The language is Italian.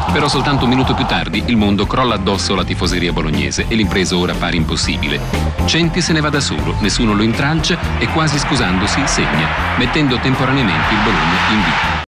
Però soltanto un minuto più tardi il mondo crolla addosso alla tifoseria bolognese e l'impresa ora pare impossibile. Centi se ne va da solo, nessuno lo intralcia e quasi scusandosi segna, mettendo temporaneamente il Bologna in vita.